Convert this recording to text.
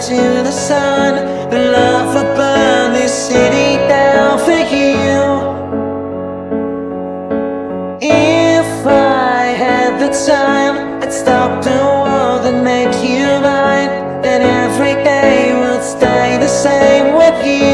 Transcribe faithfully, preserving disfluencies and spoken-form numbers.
into the sun, and love would burn this city down for you. If I had the time, I'd stop the world and make you mine, then every day would stay the same with you.